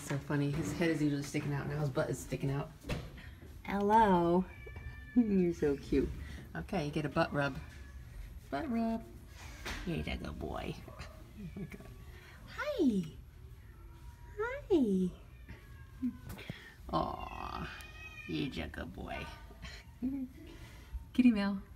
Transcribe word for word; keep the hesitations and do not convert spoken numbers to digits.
so funny. His head is usually sticking out, now his butt is sticking out. Hello. You're so cute. Okay, you get a butt rub. Butt rub. You're a good boy. Hi. Hi. Aw, you're a good boy. Kitty Mel.